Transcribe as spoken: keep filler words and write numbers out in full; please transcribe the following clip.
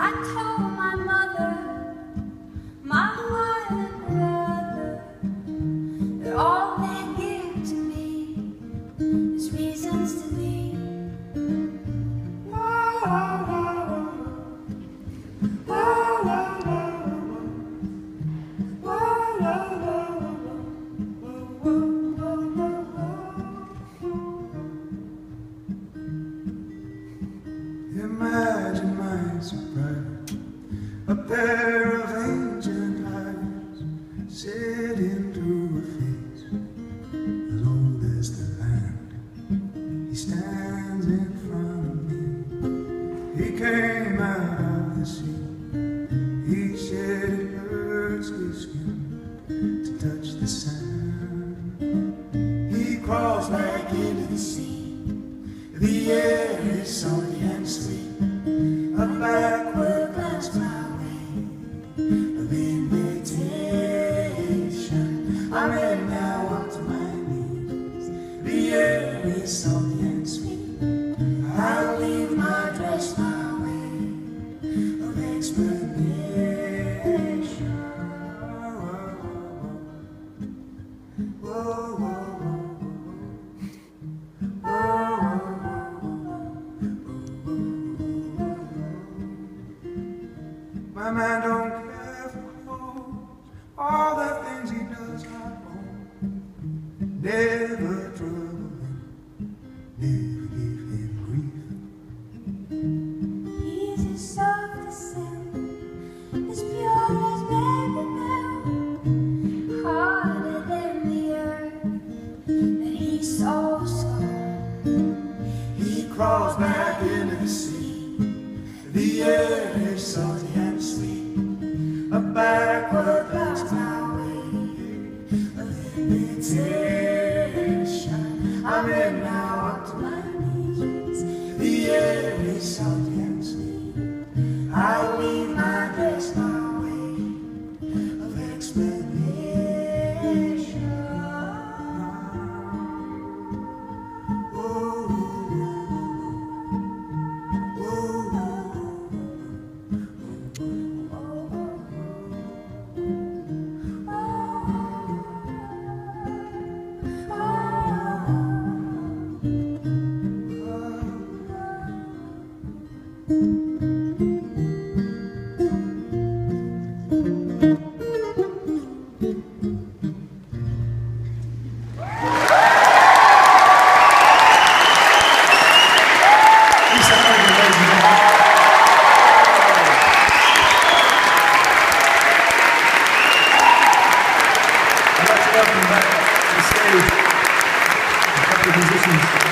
I told my mother, my white brother, that all they give to me is reasons to be. Imagine my surprise, a pair of ancient eyes sitting through a face as old as the land. He stands in front of me. He came out of the sea. He said it hurts his skin to touch the sand. He crawls back into the sea. The air is salty and sweet. A backward glance my way of invitation. I'm in now up to my knees. The air is salty and sweet. I'll leave my dress my way of explanation. Whoa, whoa, whoa. My man don't care for clothes, all the things he does not own. Never trouble him, never give him grief. He's as soft as silk, as pure as baby milk, harder than the earth that he so scorned. He crawls back into the sea. The air is salty and sweet. A backward glance my way of invitation. I'm in now up to my knees. The air is salty and sweet. I'll leave my dress my way of explanation. Whoa. Lisa Hannigan, ladies and gentlemen. I'd like to welcome back to the stage a couple of musicians.